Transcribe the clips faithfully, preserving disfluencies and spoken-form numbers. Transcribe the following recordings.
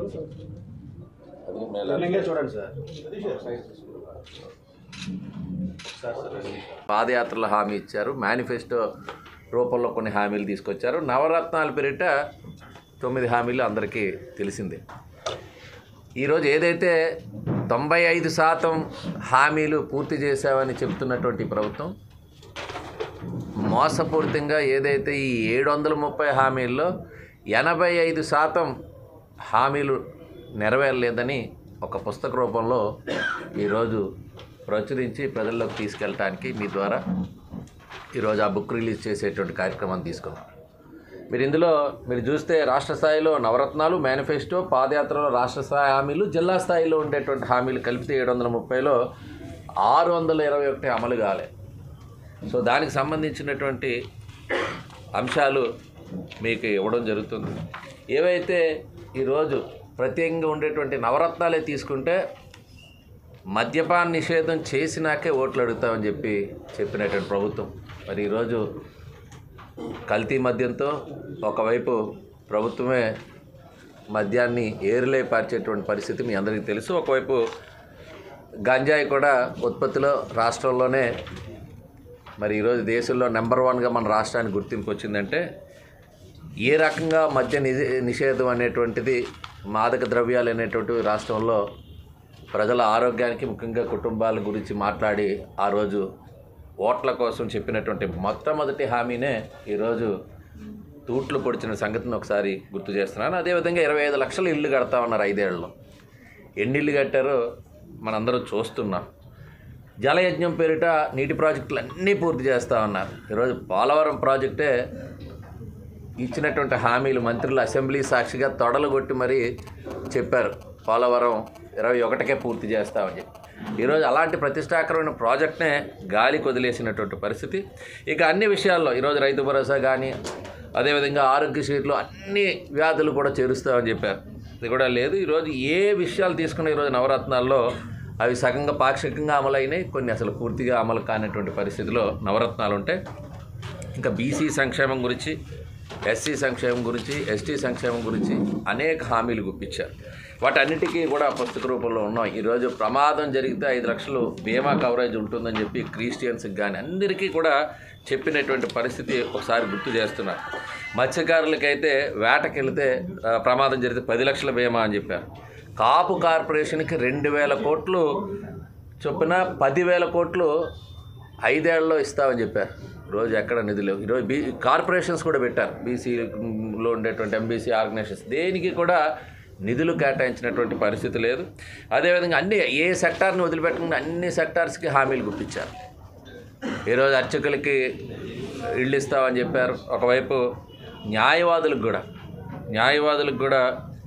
చూడండి సార్. పాదయాత్రలో హామీ ఇచ్చారు, మేనిఫెస్టో రూపంలో కొన్ని హామీలు తీసుకొచ్చారు. నవరత్నాల పేరిట తొమ్మిది హామీలు అందరికీ తెలిసిందే. ఈరోజు ఏదైతే తొంభై ఐదు శాతం హామీలు పూర్తి చేశామని చెప్తున్నటువంటి ప్రభుత్వం మోసపూరితంగా ఏదైతే ఈ ఏడు వందల ముప్పై హామీల్లో ఎనభై ఐదు శాతం హామీలు నెరవేరలేదని ఒక పుస్తక రూపంలో ఈరోజు ప్రచురించి ప్రజల్లోకి తీసుకెళ్ళటానికి మీ ద్వారా ఈరోజు ఆ బుక్ రిలీజ్ చేసేటువంటి కార్యక్రమాన్ని తీసుకున్నాం. మీరు ఇందులో మీరు చూస్తే రాష్ట్ర స్థాయిలో నవరత్నాలు, మేనిఫెస్టో, పాదయాత్రలో రాష్ట్ర స్థాయి హామీలు, జిల్లా స్థాయిలో ఉండేటువంటి హామీలు కలిపితే ఏడు వందల ముప్పైలో ఆరు వందల ఇరవై ఒకటి అమలు కాలే. సో దానికి సంబంధించినటువంటి అంశాలు మీకు ఇవ్వడం జరుగుతుంది. ఏవైతే ఈరోజు ప్రత్యేకంగా ఉండేటువంటి నవరత్నాలే తీసుకుంటే మద్యపాన నిషేధం చేసినాకే ఓట్లు అడుగుతామని చెప్పి చెప్పినటువంటి ప్రభుత్వం మరి ఈరోజు కల్తీ మద్యంతో ఒకవైపు ప్రభుత్వమే మద్యాన్ని ఏరులై పార్చేటువంటి పరిస్థితి మీ అందరికీ తెలుసు. ఒకవైపు గంజాయి కూడా ఉత్పత్తిలో రాష్ట్రంలోనే మరి ఈరోజు దేశంలో నెంబర్ వన్గా మన రాష్ట్రానికి గుర్తింపు వచ్చిందంటే ఏ రకంగా మద్య నిషేధం అనేటువంటిది, మాదక ద్రవ్యాలు అనేటువంటివి రాష్ట్రంలో ప్రజల ఆరోగ్యానికి, ముఖ్యంగా కుటుంబాల గురించి మాట్లాడి ఆ రోజు ఓట్ల కోసం చెప్పినటువంటి మొట్టమొదటి హామీనే ఈరోజు తూట్లు పొడిచిన సంగతిని ఒకసారి గుర్తు చేస్తున్నాను. అదేవిధంగా ఇరవై ఐదు లక్షల ఇల్లు కడతా ఉన్నారు ఐదేళ్లలో. ఎన్ని ఇల్లు కట్టారో మనందరం చూస్తున్నాం. జలయజ్ఞం పేరిట నీటి ప్రాజెక్టులు అన్నీ పూర్తి చేస్తూ ఉన్నారు. ఈరోజు పోలవరం ప్రాజెక్టే ఇచ్చినటువంటి హామీలు మంత్రులు అసెంబ్లీ సాక్షిగా తొడలు కొట్టి మరీ చెప్పారు పోలవరం ఇరవై ఒకటికే పూర్తి చేస్తామని చెప్పి. ఈరోజు అలాంటి ప్రతిష్టాకరమైన ప్రాజెక్ట్నే గాలికి వదిలేసినటువంటి పరిస్థితి. ఇక అన్ని విషయాల్లో ఈరోజు రైతు భరోసా కానీ, అదేవిధంగా ఆరోగ్యశ్రీలో అన్ని వ్యాధులు కూడా చేరుస్తామని చెప్పారు. ఇది కూడా లేదు. ఈరోజు ఏ విషయాలు తీసుకున్న ఈరోజు నవరత్నాల్లో అవి సగంగా పాక్షికంగా అమలైనాయి, కొన్ని అసలు పూర్తిగా అమలు కానటువంటి పరిస్థితిలో నవరత్నాలు ఉంటాయి. ఇంకా బీసీ సంక్షేమం గురించి, ఎస్సీ సంక్షేమం గురించి, ఎస్టీ సంక్షేమం గురించి అనేక హామీలు గుప్పించారు. వాటన్నిటికీ కూడా పుస్తక రూపంలో ఉన్నాం. ఈరోజు ప్రమాదం జరిగితే ఐదు లక్షలు బీమా కవరేజ్ ఉంటుందని చెప్పి క్రిస్టియన్స్కి కానీ అందరికీ కూడా చెప్పినటువంటి పరిస్థితి ఒకసారి గుర్తు చేస్తున్నారు. మత్స్యకారులకైతే వేటకి వెళితే ప్రమాదం జరిగితే పది లక్షల బీమా అని చెప్పారు. కాపు కార్పొరేషన్కి రెండు వేల కోట్లు చొప్పున పదివేల కోట్లు ఐదేళ్లలో ఇస్తామని చెప్పారు. రోజు ఎక్కడ నిధులు ఈరోజు బీ కార్పొరేషన్స్ కూడా పెట్టారు. బీసీలో ఉండేటువంటి ఎంబీసీ ఆర్గనైజేషన్స్ దేనికి కూడా నిధులు కేటాయించినటువంటి పరిస్థితి లేదు. అదేవిధంగా అన్ని ఏ సెక్టార్ని వదిలిపెట్టకుండా అన్ని సెక్టార్స్కి హామీలు గుప్పించారు. ఈరోజు అర్చకులకి ఇళ్ళు ఇస్తామని చెప్పారు. ఒకవైపు న్యాయవాదులకు కూడా న్యాయవాదులకు కూడా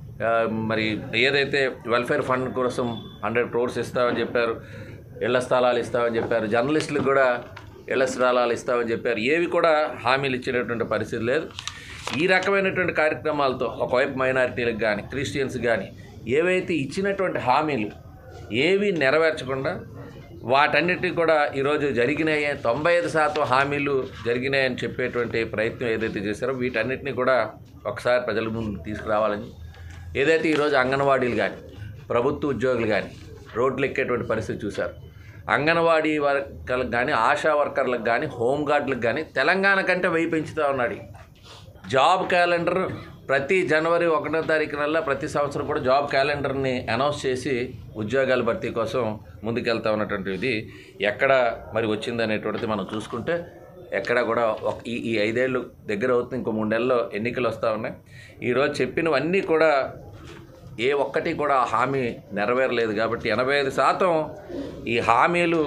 మరి ఏదైతే వెల్ఫేర్ ఫండ్ కోసం హండ్రెడ్ క్రోర్స్ ఇస్తామని చెప్పారు, ఇళ్ల స్థలాలు ఇస్తామని చెప్పారు, జర్నలిస్టులకు కూడా ఇళ్ల స్థలాలు ఇస్తామని చెప్పారు. ఏవి కూడా హామీలు ఇచ్చినటువంటి పరిస్థితి లేదు. ఈ రకమైనటువంటి కార్యక్రమాలతో ఒకవైపు మైనారిటీలకు కానీ, క్రిస్టియన్స్ కానీ ఏవైతే ఇచ్చినటువంటి హామీలు ఏవి నెరవేర్చకుండా వాటన్నిటికీ కూడా ఈరోజు జరిగినాయి, తొంభై ఐదు శాతం హామీలు జరిగినాయని చెప్పేటువంటి ప్రయత్నం ఏదైతే చేశారో వీటన్నిటిని కూడా ఒకసారి ప్రజల ముందు తీసుకురావాలని, ఏదైతే ఈరోజు అంగన్వాడీలు కానీ, ప్రభుత్వ ఉద్యోగులు కానీ రోడ్లు ఎక్కేటువంటి పరిస్థితి చూశారు. అంగన్వాడీ వర్కర్లకు కానీ, ఆశా వర్కర్లకు కానీ, హోంగార్డులకు కానీ తెలంగాణ కంటే వెయ్యి పెంచుతూ ఉన్నాడు. జాబ్ క్యాలెండర్ ప్రతి జనవరి ఒకటో తారీఖునల్లా ప్రతి సంవత్సరం కూడా జాబ్ క్యాలెండర్ని అనౌన్స్ చేసి ఉద్యోగాల భర్తీ కోసం ముందుకెళ్తా ఉన్నటువంటిది ఎక్కడ మరి వచ్చిందనేటువంటిది మనం చూసుకుంటే ఎక్కడ కూడా ఒక ఈ ఈ ఐదేళ్ళు దగ్గర అవుతుంది. ఇంకో మూడు నెలల్లో ఎన్నికలు వస్తూ ఉన్నాయి. ఈరోజు చెప్పినవన్నీ కూడా ఏ ఒక్కటి కూడా హామీ నెరవేరలేదు. కాబట్టి ఎనభై ఐదు శాతం ఈ హామీలు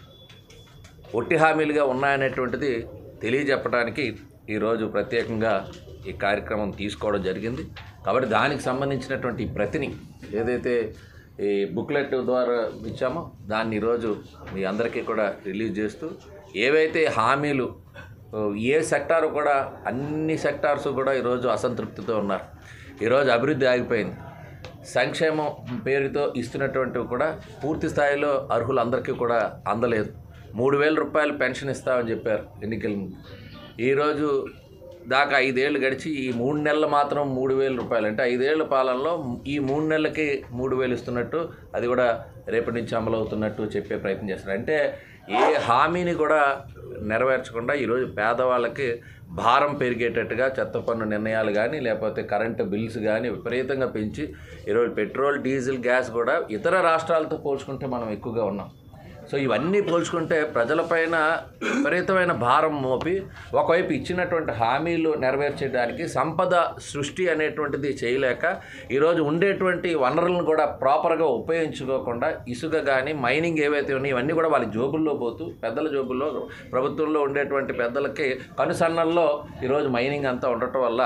ఒట్టి హామీలుగా ఉన్నాయనేటువంటిది తెలియజెప్పడానికి ఈరోజు ప్రత్యేకంగా ఈ కార్యక్రమం తీసుకోవడం జరిగింది. కాబట్టి దానికి సంబంధించినటువంటి ప్రతిని ఏదైతే ఈ బుక్లెట్ ద్వారా ఇచ్చామో దాన్ని ఈరోజు మీ అందరికీ కూడా రిలీజ్ చేస్తూ ఏవైతే హామీలు ఏ సెక్టారు కూడా అన్ని సెక్టార్స్ కూడా ఈరోజు అసంతృప్తితో ఉన్నారు. ఈరోజు అభివృద్ధి ఆగిపోయింది. సంక్షేమం పేరుతో ఇస్తున్నటువంటివి కూడా పూర్తి స్థాయిలో అర్హులందరికీ కూడా అందలేదు. మూడు వేల రూపాయలు పెన్షన్ ఇస్తామని చెప్పారు ఎన్నికల ముందు. ఈరోజు దాకా ఐదేళ్ళు గడిచి ఈ మూడు నెలలు మాత్రం మూడు వేల రూపాయలు అంటే ఐదేళ్ల పాలనలో ఈ మూడు నెలలకి మూడు వేలు ఇస్తున్నట్టు, అది కూడా రేపటి నుంచి అమలు అవుతున్నట్టు చెప్పే ప్రయత్నం చేస్తున్నారు. అంటే ఏ హామీని కూడా నెరవేర్చకుండా ఈరోజు పేదవాళ్ళకి భారం పెరిగేటట్టుగా చెత్త పన్ను నిర్ణయాలు కానీ లేకపోతే కరెంటు బిల్స్ కానీ విపరీతంగా పెంచి ఈరోజు పెట్రోల్, డీజిల్, గ్యాస్ కూడా ఇతర రాష్ట్రాలతో పోల్చుకుంటే మనం ఎక్కువగా ఉన్నాం. సో ఇవన్నీ పోల్చుకుంటే ప్రజలపైన విపరీతమైన భారం మోపి ఒకవైపు ఇచ్చినటువంటి హామీలు నెరవేర్చడానికి సంపద సృష్టి అనేటువంటిది చేయలేక ఈరోజు ఉండేటువంటి వనరులను కూడా ప్రాపర్గా ఉపయోగించుకోకుండా ఇసుక కానీ మైనింగ్ ఏవైతే ఉన్నాయో ఇవన్నీ కూడా వాళ్ళ జోబుల్లో పోతూ పెద్దల జోబుల్లో, ప్రభుత్వంలో ఉండేటువంటి పెద్దలకి కనుసన్నల్లో ఈరోజు మైనింగ్ అంతా ఉండటం వల్ల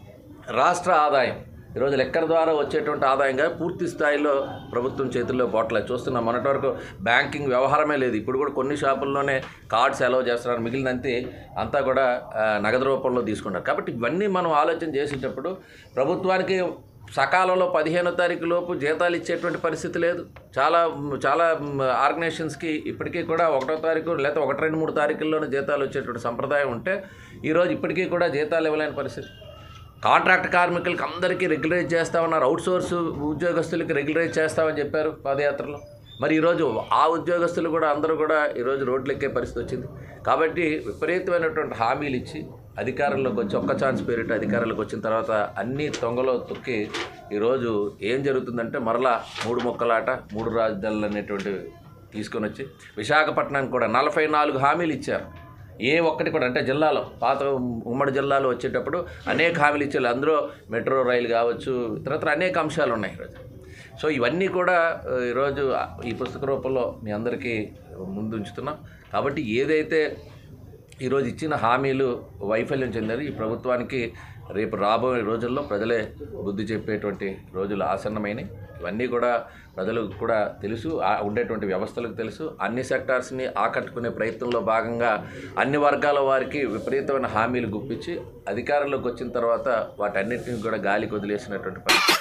రాష్ట్ర ఆదాయం ఈరోజు లెక్కల ద్వారా వచ్చేటువంటి ఆదాయంగా పూర్తి స్థాయిలో ప్రభుత్వం చేతుల్లో పోవట్లేదు. చూస్తున్నాం, మొన్నటి వరకు బ్యాంకింగ్ వ్యవహారమే లేదు. ఇప్పుడు కూడా కొన్ని షాపుల్లోనే కార్డ్స్ అలౌ చేస్తున్నారు, మిగిలినంతే అంతా కూడా నగదు రూపంలో తీసుకుంటారు. కాబట్టి ఇవన్నీ మనం ఆలోచన చేసేటప్పుడు ప్రభుత్వానికి సకాలంలో పదిహేనో తారీఖు లోపు జీతాలు ఇచ్చేటువంటి పరిస్థితి లేదు. చాలా చాలా ఆర్గనైజేషన్స్కి ఇప్పటికీ కూడా ఒకటో తారీఖు లేకపోతే ఒకటి రెండు మూడు తారీఖుల్లోనే జీతాలు వచ్చేటువంటి సంప్రదాయం ఉంటే ఈరోజు ఇప్పటికీ కూడా జీతాలు ఇవ్వలేని పరిస్థితి. కాంట్రాక్ట్ కార్మికులకి అందరికీ రెగ్యులరైజ్ చేస్తామన్నారు, అవుట్ సోర్స్ ఉద్యోగస్తులకి రెగ్యులరైజ్ చేస్తామని చెప్పారు పాదయాత్రలో. మరి ఈరోజు ఆ ఉద్యోగస్తులు కూడా అందరూ కూడా ఈరోజు రోడ్లు ఎక్కే పరిస్థితి వచ్చింది. కాబట్టి విపరీతమైనటువంటి హామీలు ఇచ్చి అధికారంలోకి వచ్చి ఒక్క ఛాన్స్ పేరిట అధికారంలోకి వచ్చిన తర్వాత అన్నీ తొంగలో తొక్కి ఈరోజు ఏం జరుగుతుందంటే మరలా మూడు మొక్కలాట, మూడు రాజధానులు అనేటువంటివి తీసుకొని వచ్చి విశాఖపట్నానికి కూడా నలభై నాలుగు హామీలు ఇచ్చారు. ఏ ఒక్కటి కూడా అంటే జిల్లాలో పాత ఉమ్మడి జిల్లాలో వచ్చేటప్పుడు అనేక హామీలు ఇచ్చారు. అందులో మెట్రో రైలు కావచ్చు, ఇతరత్ర అనేక అంశాలు ఉన్నాయి ఈరోజు. సో ఇవన్నీ కూడా ఈరోజు ఈ పుస్తక రూపంలో మీ అందరికీ ముందు ఉంచుతున్నాం. కాబట్టి ఏదైతే ఈరోజు ఇచ్చిన హామీలు వైఫల్యం చెందారు, ఈ ప్రభుత్వానికి రేపు రాబోయే రోజుల్లో ప్రజలే బుద్ధి చెప్పేటువంటి రోజులు ఆసన్నమైనవి. ఇవన్నీ కూడా ప్రజలకు కూడా తెలుసు, ఉండేటువంటి వ్యవస్థలకు తెలుసు. అన్ని సెక్టార్స్ని ఆకట్టుకునే ప్రయత్నంలో భాగంగా అన్ని వర్గాల వారికి విపరీతమైన హామీలు గుప్పించి అధికారంలోకి వచ్చిన తర్వాత వాటన్నిటిని కూడా గాలికి వదిలేసినటువంటి పరిస్థితి.